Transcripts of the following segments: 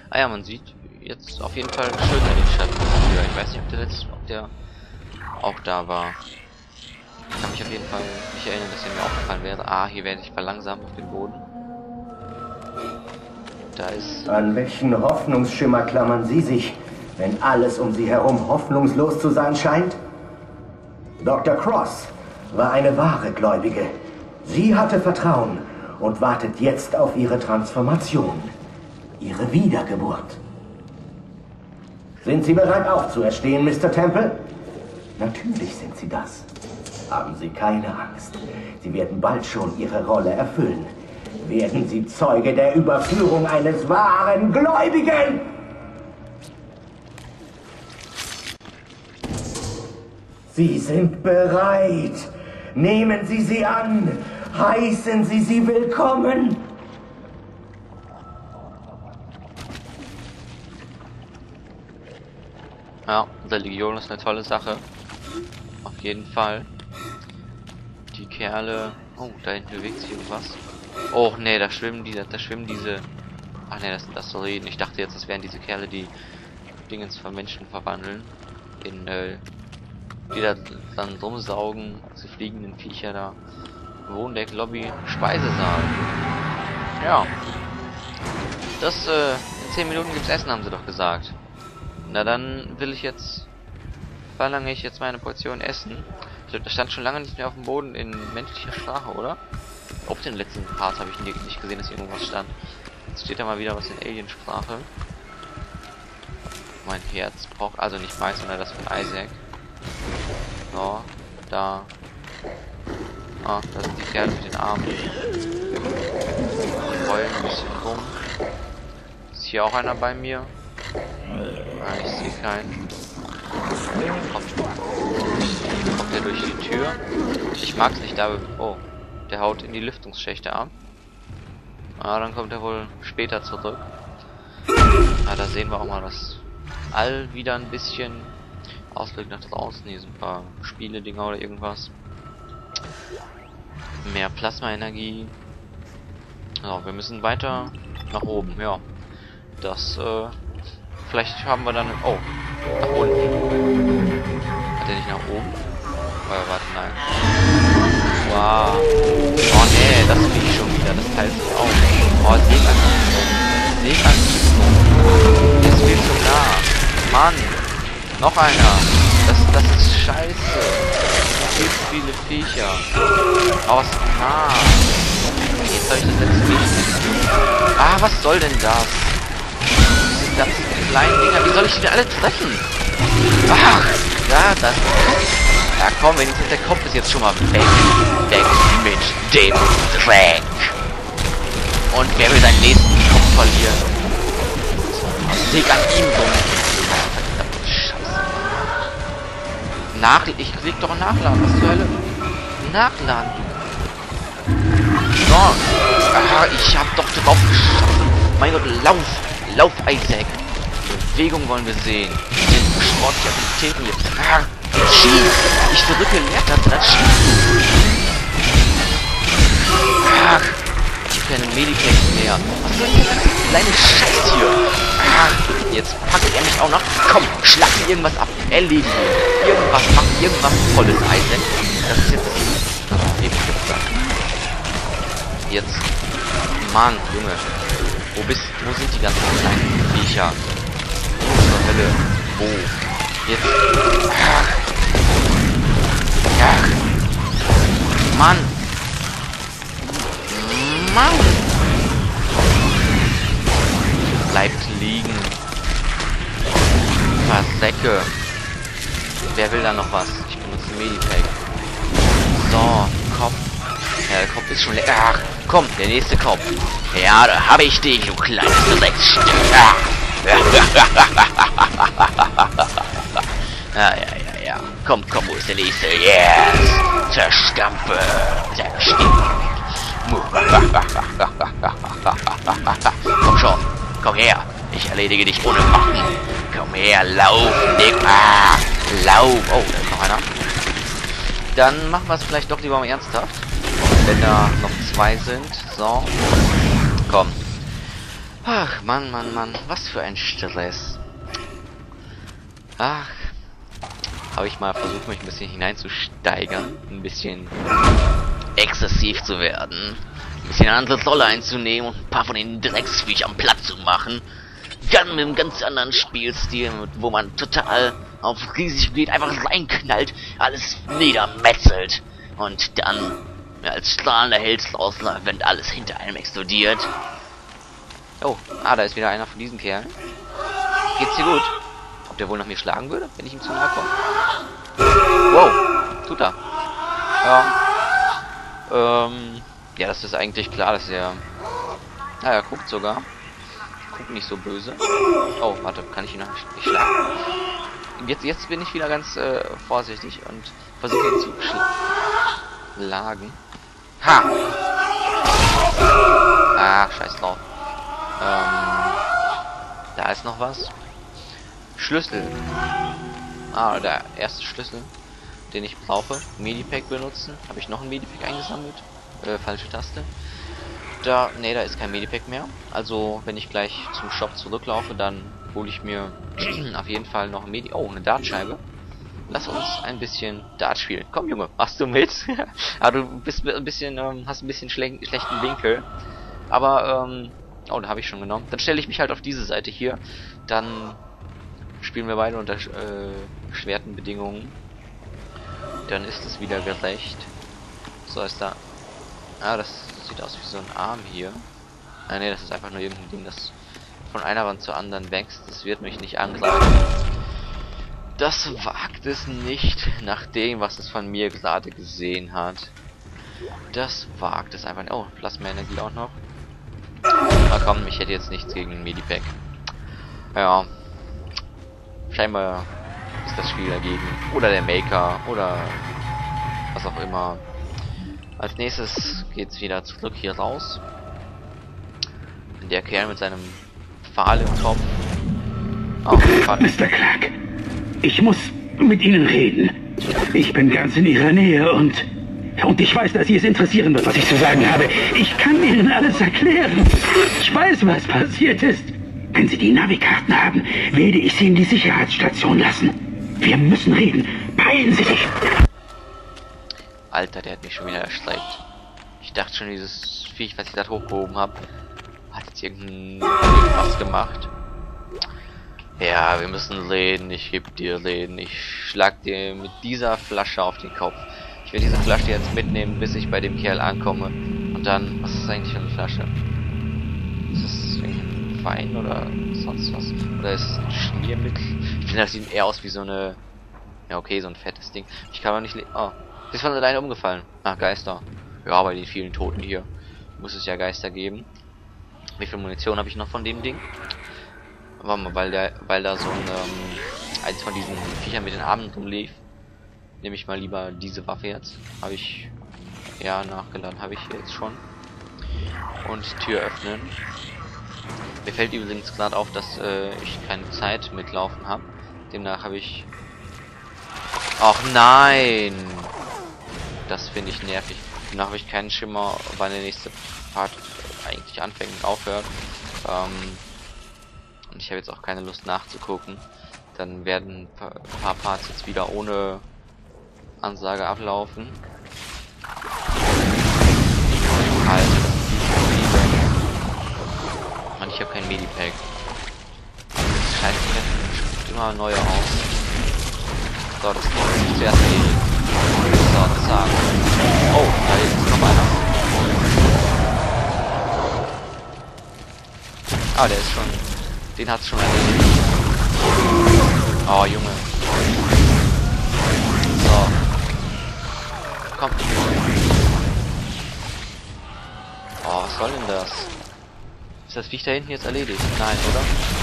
Ah ja, man sieht jetzt auf jeden Fall schön in den Schatten. Ja, ich weiß nicht, ob der auch da war. Ich kann mich auf jeden Fall nicht erinnern, dass er mir aufgefallen wäre. Ah, hier werde ich verlangsamt auf den Boden. Da ist... An welchen Hoffnungsschimmer klammern Sie sich, wenn alles um Sie herum hoffnungslos zu sein scheint? Dr. Cross war eine wahre Gläubige. Sie hatte Vertrauen und wartet jetzt auf ihre Transformation, ihre Wiedergeburt. Sind Sie bereit aufzuerstehen, Mr. Temple? Natürlich sind Sie das. Haben Sie keine Angst. Sie werden bald schon Ihre Rolle erfüllen. Werden Sie Zeuge der Überführung eines wahren Gläubigen! Sie sind bereit. Nehmen Sie sie an. Heißen Sie sie willkommen. Ja, Religion ist eine tolle Sache. Auf jeden Fall. Die Kerle... Oh, da hinten bewegt sich irgendwas. Oh, nee, da schwimmen diese... Ach nee, das soll reden. Ich dachte jetzt, das wären diese Kerle, die Dingens von Menschen verwandeln. In, die da dann rumsaugen, diese fliegenden Viecher da. Wohndeck, Lobby, Speisesaal. Ja. Das, in 10 Minuten gibt's Essen, haben sie doch gesagt. Na dann verlange ich jetzt meine Portion Essen. Ich glaube, das stand schon lange nicht mehr auf dem Boden in menschlicher Sprache, oder? Auf den letzten Part habe ich nicht gesehen, dass irgendwas stand. Jetzt steht da mal wieder was in Aliensprache. Mein Herz braucht, also nicht meins, sondern das von Isaac. So, da. Ah, da sind die Kerle mit den Armen. Rollen ein bisschen rum. Ist hier auch einer bei mir? Ah, ich sehe keinen. Kommt der durch die Tür? Ich mag es nicht, da... Oh, der haut in die Lüftungsschächte ab. Ah, dann kommt er wohl später zurück. Ah, da sehen wir auch mal das All wieder ein bisschen. Ausblick nach draußen. Hier sind ein paar Spiele-Dinger oder irgendwas. Mehr Plasma-Energie. So, wir müssen weiter nach oben, ja. Das, vielleicht haben wir dann... Oh, nach unten. Hat er nicht nach oben? Warte, nein. Wow. Oh nee, das will ich schon wieder. Das teilt sich auf. Oh, Seekantismus. Der ist viel zu nah. Mann. Noch einer. Das ist scheiße. Viel zu viele Viecher. Aus nah. Jetzt habe ich das letzte Viech. Ah, was soll denn das? Diese ganzen kleinen Dinger. Wie soll ich die denn alle treffen? Ach, ja, das. Ja komm, wenigstens der Kopf ist jetzt schon mal weg. Weg mit dem Dreck. Und wer will seinen nächsten Kopf verlieren? Leg an ihm rum. Scheiße. Ich krieg doch Nachladen. Was zur Hölle? Nachladen. So. Ah, ich hab doch drauf geschossen. Mein Gott, lauf. Lauf, Isaac. Bewegung wollen wir sehen. Den sportlichen Aktivitäten jetzt. Ah, jetzt schieß. Ich drücke Leertaste, dann schießt du. Ach, ich habe keine Medipacks mehr. Was soll denn das kleine Scheiß hier? Ach, jetzt packt er mich auch noch. Komm, schlag mir irgendwas ab. Erledigen ihn. Irgendwas, mach irgendwas Tolles, Isaac. Das ist jetzt ewig gesagt. Jetzt. Mann, Junge. Wo sind die ganzen kleinen Viecher? Zur Hölle. Wo? Jetzt. Ach. Ach. Mann. Mann. Bleibt liegen. Versäcke. Wer will da noch was? Ich benutze Medipack. So, Kopf. Ja, der Kopf ist schon leer. Ach, komm, der nächste Kopf. Ja, da habe ich dich, du kleines Drecksstück. Ah. Ja. Komm, wo ist der nächste? Yes! Zerstampfe! Komm schon, komm her. Ich erledige dich ohne Waffen. Komm her, lauf, Dick. Ah, lauf. Oh, da ist noch einer. Dann machen wir es vielleicht doch lieber mal ernsthaft. Wenn da noch 2 sind. So. Komm. Ach, Mann, Mann, Mann. Was für ein Stress. Ach. Habe ich mal versucht, mich ein bisschen hineinzusteigern. Ein bisschen exzessiv zu werden. Ein bisschen andere Rolle einzunehmen und ein paar von den Drecksviechern platt zu machen. Dann mit einem ganz anderen Spielstil, wo man total auf riesig geht, einfach reinknallt, alles niedermetzelt. Und dann als strahlender Held rausläuft, wenn alles hinter einem explodiert. Oh, da ist wieder einer von diesen Kerlen. Geht's dir gut? Ob der wohl nach mir schlagen würde, wenn ich ihm zu nahe komme? Wow, tut er. Ja. Ja, das ist eigentlich klar, dass er... er guckt sogar. Guckt nicht so böse. Oh, warte, kann ich ihn noch nicht schlagen? Jetzt bin ich wieder ganz vorsichtig und versuche ihn zu schlagen. Ha! Ach, scheiß drauf. Da ist noch was. Schlüssel. Der erste Schlüssel, den ich brauche. Medipack benutzen. Habe ich noch ein Medipack eingesammelt? Falsche Taste. Da ist kein Medipack mehr. Also, wenn ich gleich zum Shop zurücklaufe, dann hole ich mir auf jeden Fall noch ein eine Dartscheibe. Lass uns ein bisschen Dart spielen. Komm, Junge, machst du mit? Aber du bist ein bisschen, hast ein bisschen schlechten Winkel. Aber, da habe ich schon genommen. Dann stelle ich mich halt auf diese Seite hier. Dann spielen wir beide unter erschwerten Bedingungen. Dann ist es wieder gerecht. So ist da. Das sieht aus wie so ein Arm hier. Ne, das ist einfach nur irgendein Ding, das von einer Wand zur anderen wächst. Das wird mich nicht angreifen. Das wagt es nicht, nach dem, was es von mir gerade gesehen hat. Das wagt es einfach nicht. Oh, Plasma-Energie auch noch. Na komm, ich hätte jetzt nichts gegen Medipack. Ja. Scheinbar ist das Spiel dagegen. Oder der Maker. Oder was auch immer. Als nächstes geht's wieder zurück hier raus. Der Kerl mit seinem Pfahl im Kopf. Oh, Mr. Clark, ich muss mit Ihnen reden. Ich bin ganz in Ihrer Nähe und ich weiß, dass Sie es interessieren wird, was ich zu sagen habe. Ich kann Ihnen alles erklären. Ich weiß, was passiert ist. Wenn Sie die Navikarten haben, werde ich Sie in die Sicherheitsstation lassen. Wir müssen reden. Beeilen Sie sich. Alter, der hat mich schon wieder erschreckt. Ich dachte schon, dieses Viech, was ich da hochgehoben habe, hat jetzt irgendwas gemacht. Ja, wir müssen reden. Ich geb dir reden. Ich schlag dir mit dieser Flasche auf den Kopf. Ich werde diese Flasche jetzt mitnehmen, bis ich bei dem Kerl ankomme. Und dann, was ist das eigentlich für eine Flasche? Ist das ein Wein oder sonst was? Oder ist es ein Schmiermittel? Ich finde, das sieht eher aus wie so eine... Ja, okay, so ein fettes Ding. Ich kann aber nicht... Oh, ist von alleine umgefallen. Ach, Geister. Ja, bei den vielen Toten hier muss es ja Geister geben. Wie viel Munition habe ich noch von dem Ding? Warte mal, weil da so ein eins von diesen Viechern mit den Armen rumlief, nehme ich mal lieber diese Waffe jetzt. Habe ich ja nachgeladen, habe ich jetzt schon. Und Tür öffnen. Mir fällt übrigens gerade auf, dass ich keine Zeit mitlaufen habe. Demnach habe ich... Ach nein! Das finde ich nervig. Demnach habe ich keinen Schimmer, wann der nächste Part eigentlich anfängt und aufhört. Und ich habe jetzt auch keine Lust nachzugucken. Dann werden ein paar Parts jetzt wieder ohne Ansage ablaufen. Alter, Mann, ich habe kein Medipack. Das scheiße, mir immer neue aus. So, das geht zuerst erledigt. So, zack. Oh, da ist noch einer. Der ist schon... Den hat's schon erledigt. Oh, Junge. So. Komm. Oh, was soll denn das? Ist das Viech da hinten jetzt erledigt? Nein, oder?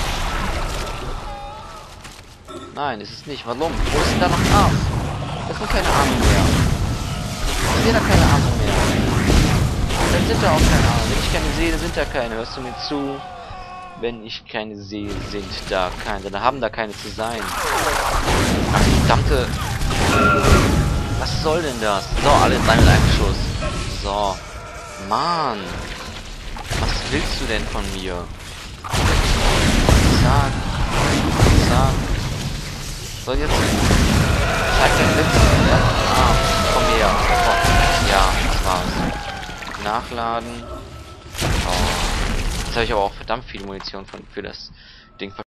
Nein, ist es nicht. Warum? Wo ist denn da noch ein Arm? Das sind keine Arme mehr. Ich sehe da keine Arme mehr. Dann sind da auch keine Arme. Wenn ich keine sehe, sind da keine. Hörst du mir zu? Wenn ich keine sehe, sind da keine. Dann haben da keine zu sein. Ach, verdammte... Was soll denn das? So, alle 3 mit einem Schuss. So. Mann. Was willst du denn von mir? So, jetzt zeig den letzten Arm. Komm her. Ja, das war's. Nachladen. Oh. Jetzt habe ich aber auch verdammt viel Munition für das Ding